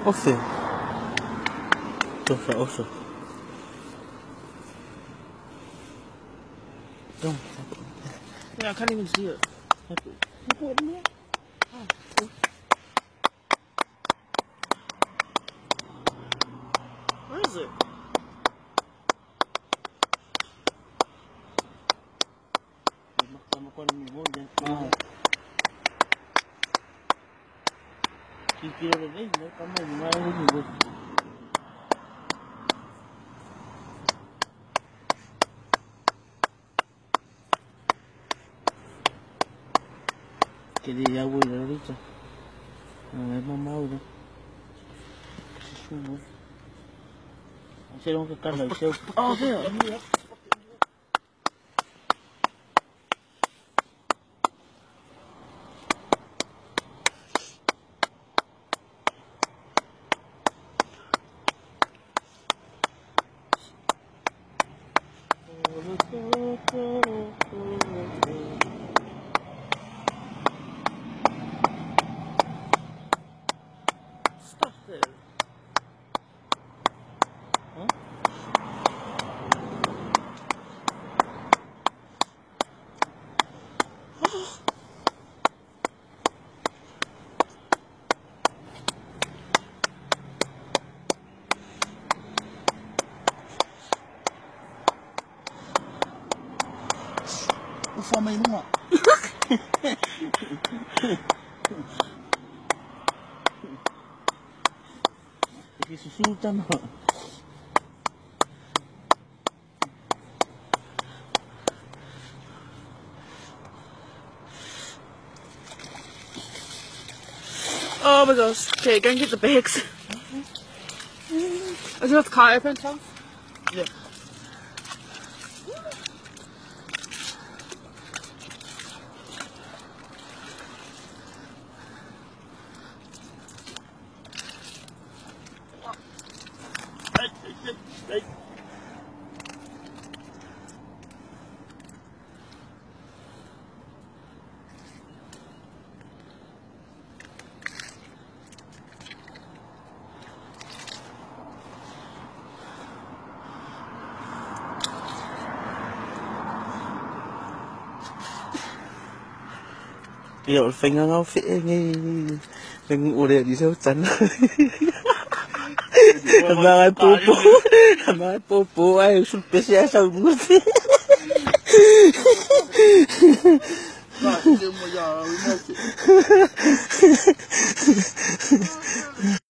Ofe. Ofe, ofe. Don't. Yeah, I can't even see it. You put it in there? Oh. Where is it? Sama ko rin mo dyan. Kikilo rin eh. May kamay. May mo. Kaya ya voy na rito. May mamaw na. Sumo. Ang silong kakala. Oh, kaya. Stop it. Huh? Ufa may mga. Isusultan mo. Oh my gosh. Okay, go and get the bags. Is your car open, Tom? Yeah. Yo, phải ngang ngao phê ngay đừng ủa để đi theo chắn mga popo ay sulpesya sa muti